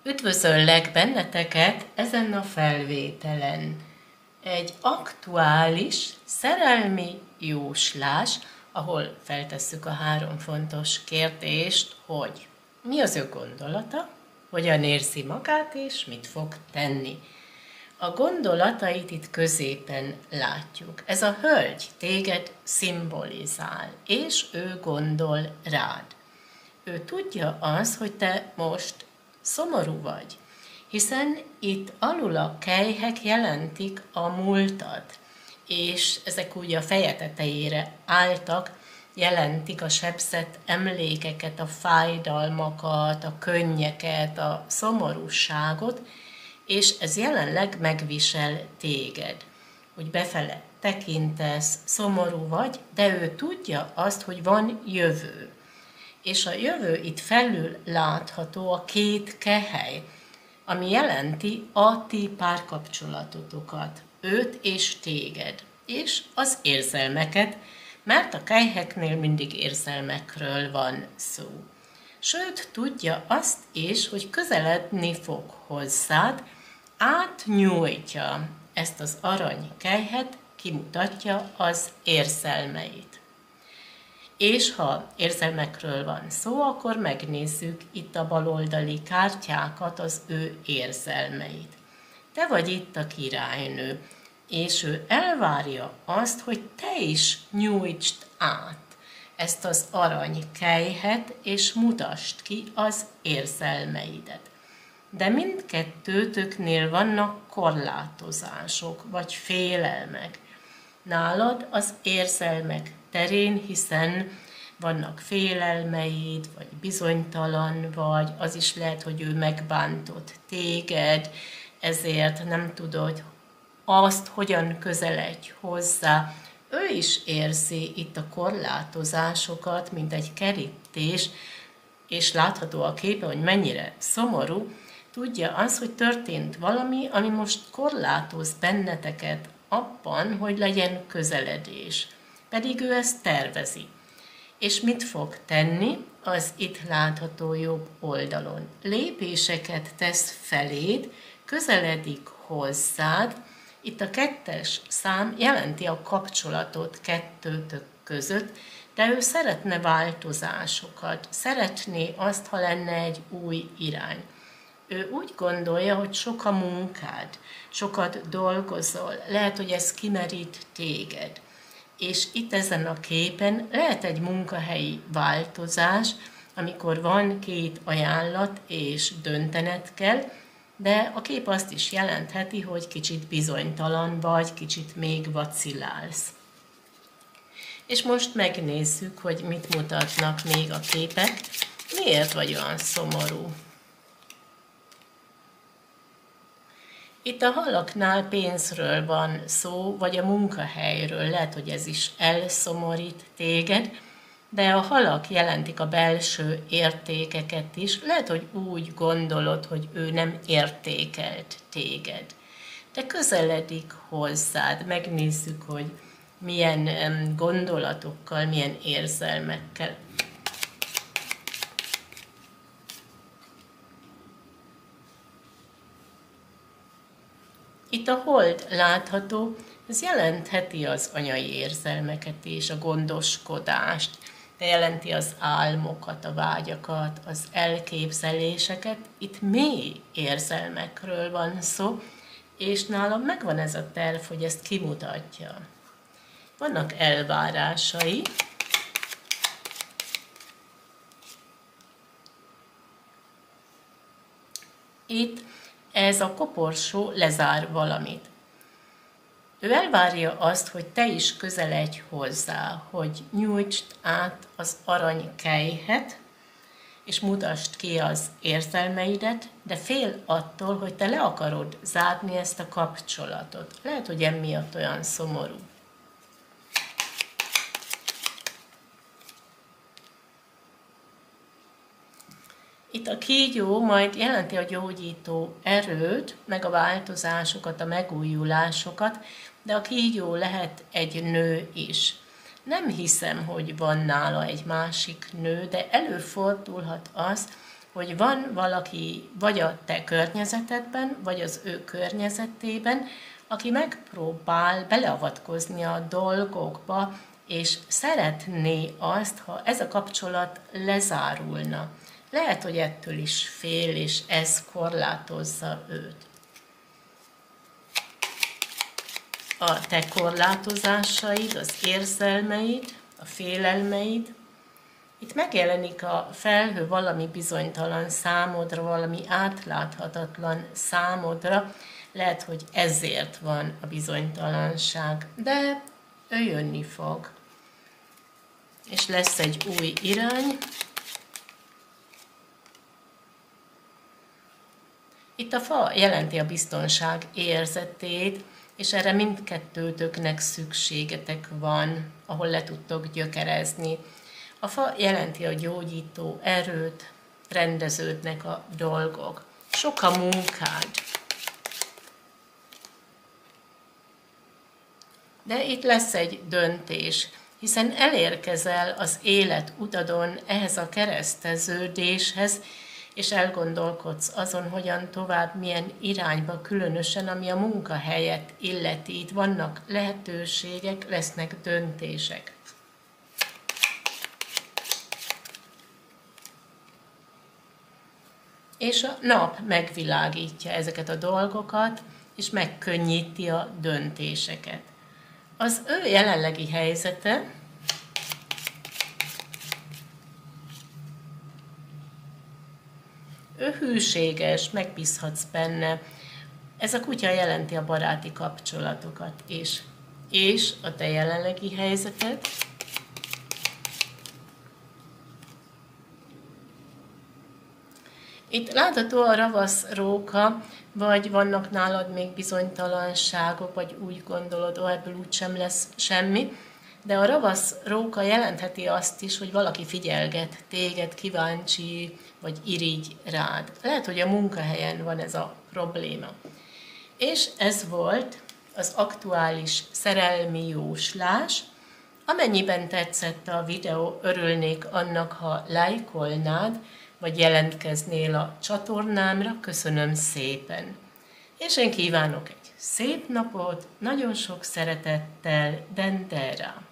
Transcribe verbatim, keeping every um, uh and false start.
Üdvözöllek benneteket ezen a felvételen. Egy aktuális szerelmi jóslás, ahol feltesszük a három fontos kérdést, hogy mi az ő gondolata, hogyan érzi magát és mit fog tenni. A gondolatait itt középen látjuk. Ez a hölgy téged szimbolizál, és ő gondol rád. Ő tudja az, hogy te most szomorú vagy, hiszen itt alul a kelyhek jelentik a múltat, és ezek úgy a feje tetejére álltak, jelentik a sebzett emlékeket, a fájdalmakat, a könnyeket, a szomorúságot, és ez jelenleg megvisel téged. Úgy befele tekintesz, szomorú vagy, de ő tudja azt, hogy van jövő. És a jövő itt felül látható a két kehely, ami jelenti a ti párkapcsolatotokat, őt és téged, és az érzelmeket, mert a kelyheknél mindig érzelmekről van szó. Sőt, tudja azt is, hogy közeledni fog hozzád, átnyújtja ezt az arany kelyhet, kimutatja az érzelmeit. És ha érzelmekről van szó, akkor megnézzük itt a baloldali kártyákat, az ő érzelmeit. Te vagy itt a királynő, és ő elvárja azt, hogy te is nyújtsd át ezt az arany kelyhet, és mutasd ki az érzelmeidet. De mindkettőtöknél vannak korlátozások, vagy félelmek. Nálad az érzelmek terén, hiszen vannak félelmeid, vagy bizonytalan vagy, az is lehet, hogy ő megbántott téged, ezért nem tudod azt, hogyan közeledj hozzá. Ő is érzi itt a korlátozásokat, mint egy kerítés, és látható a képe, hogy mennyire szomorú, tudja az, hogy történt valami, ami most korlátoz benneteket abban, hogy legyen közeledés. Pedig ő ezt tervezi. És mit fog tenni? Az itt látható jobb oldalon. Lépéseket tesz feléd, közeledik hozzád. Itt a kettes szám jelenti a kapcsolatot kettőtök között, de ő szeretne változásokat, szeretné azt, ha lenne egy új irány. Ő úgy gondolja, hogy sok a munkád, sokat dolgozol, lehet, hogy ez kimerít téged. És itt ezen a képen lehet egy munkahelyi változás, amikor van két ajánlat és döntened kell, de a kép azt is jelentheti, hogy kicsit bizonytalan vagy, kicsit még vacillálsz. És most megnézzük, hogy mit mutatnak még a képek. Miért vagy olyan szomorú? Itt a halaknál pénzről van szó, vagy a munkahelyről, lehet, hogy ez is elszomorít téged, de a halak jelentik a belső értékeket is, lehet, hogy úgy gondolod, hogy ő nem értékelt téged. De közeledik hozzád, megnézzük, hogy milyen gondolatokkal, milyen érzelmekkel. Itt a hold látható, ez jelentheti az anyai érzelmeket és a gondoskodást, de jelenti az álmokat, a vágyakat, az elképzeléseket. Itt mély érzelmekről van szó, és nálam megvan ez a terv, hogy ezt kimutatja. Vannak elvárásai, itt ez a koporsó lezár valamit. Ő elvárja azt, hogy te is közeledj hozzá, hogy nyújtsd át az arany kelyhet, és mutasd ki az érzelmeidet, de fél attól, hogy te le akarod zárni ezt a kapcsolatot. Lehet, hogy emiatt olyan szomorú. Itt a kígyó majd jelenti a gyógyító erőt, meg a változásokat, a megújulásokat, de a kígyó lehet egy nő is. Nem hiszem, hogy van nála egy másik nő, de előfordulhat az, hogy van valaki vagy a te környezetedben, vagy az ő környezetében, aki megpróbál beleavatkozni a dolgokba, és szeretné azt, ha ez a kapcsolat lezárulna. Lehet, hogy ettől is fél, és ez korlátozza őt. A te korlátozásaid, az érzelmeid, a félelmeid, itt megjelenik a felhő valami bizonytalan számodra, valami átláthatatlan számodra, lehet, hogy ezért van a bizonytalanság, de ő jönni fog. És lesz egy új irány. Itt a fa jelenti a biztonság érzetét, és erre mindkettőtöknek szükségetek van, ahol le tudtok gyökerezni. A fa jelenti a gyógyító erőt, rendeződnek a dolgok. Sok a munkád. De itt lesz egy döntés, hiszen elérkezel az élet utadon ehhez a kereszteződéshez, és elgondolkodsz azon, hogyan tovább, milyen irányba, különösen ami a munkahelyet illeti. Itt vannak lehetőségek, lesznek döntések. És a nap megvilágítja ezeket a dolgokat, és megkönnyíti a döntéseket. Az ő jelenlegi helyzete ő hűséges, megbízhatsz benne. Ez a kutya jelenti a baráti kapcsolatokat is. És a te jelenlegi helyzeted itt látható a ravasz róka, vagy vannak nálad még bizonytalanságok, vagy úgy gondolod, hogy ebből úgysem lesz semmi, de a ravasz róka jelentheti azt is, hogy valaki figyelget téged, kíváncsi, vagy irigy rád. Lehet, hogy a munkahelyen van ez a probléma. És ez volt az aktuális szerelmi jóslás. Amennyiben tetszett a videó, örülnék annak, ha lájkolnád, vagy jelentkeznél a csatornámra. Köszönöm szépen! És én kívánok egy szép napot, nagyon sok szeretettel, Dendera!